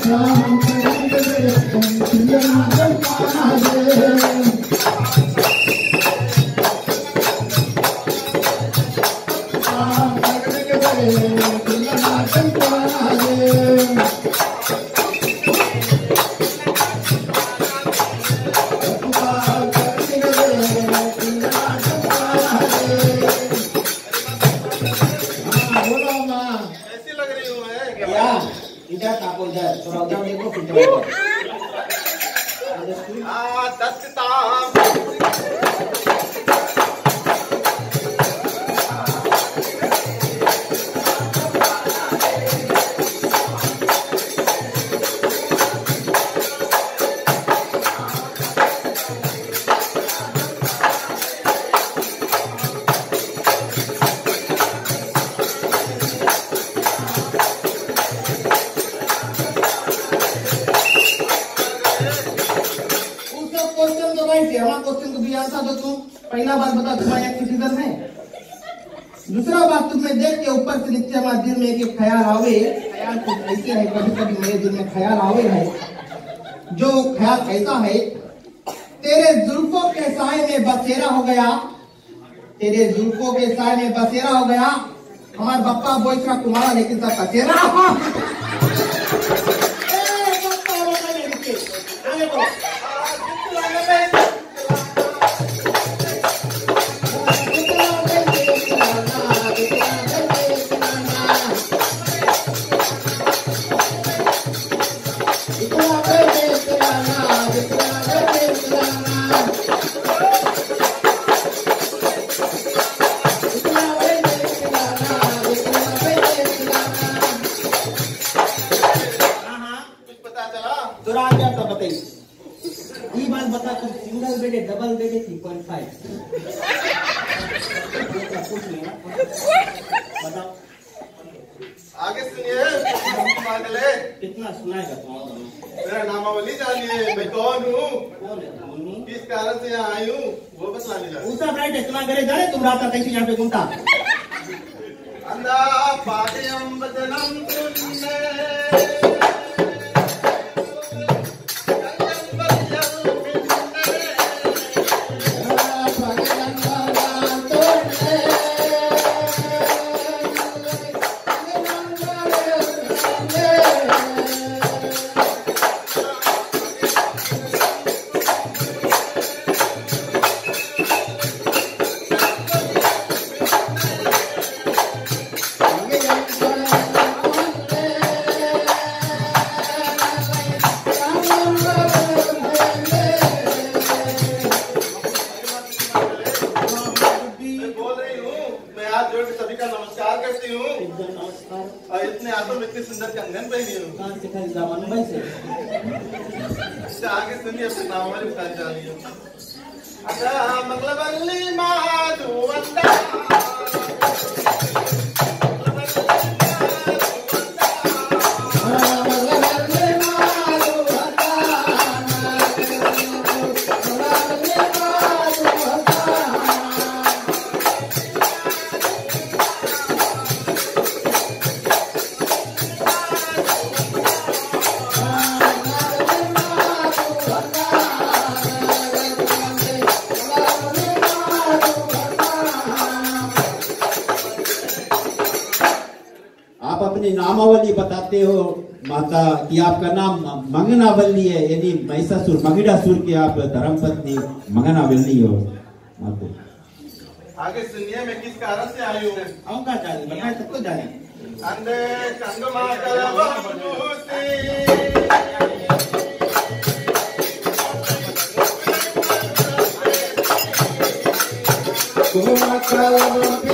पहला बात बता तुम्हारा किसी दर है। दूसरा बात तुम्हें देख के ऊपर से नीचे हमारे दिल में एक ख्याल आवे। ख्याल कुछ ऐसे है, कभी कभी मेरे दिल में ख्याल आवे है। जो ख्याल ऐसा है, तेरे जुल्फों के साए में बसेरा हो गया, तेरे जुल्फों के साए में बसेरा हो गया। हमारे बप्पा बोईसरा कुमारा लेकिन सब बसेरा सिंगल बेडे डबल बेडे 3.5 बताओ। आगे सुनिए, कितना सुनाएगा मेरा नामावली जानिए, मैं कौन हूँ, किस कारण से यहाँ आई हूँ, वो बतलाने जा। उसका राइट इतना करे जाने तुम रात कैसे यहाँ पे घूमता। अंधा पाठ्यम वचनम सुनने सभी का नमस्कार करती हूँ। और इतने आंसू में इतनी सुंदर कंगन पहनी हूँ। आगे सुनिए, अपने नाम वाले बता जा रही हूँ। अच्छा मंगलवल्ली माधुवंदा नामावली बताते हो माता कि आपका नाम मंगनावली है, यानी महिषासुर मगिडासुर की आप धर्मपत्नी मंगनावली हो माता। आगे सुनिए, मैं किस कारण से आई हूँ। आऊंगा जाने बताए सबको जाने। अंधे कंगमा करवती कुमार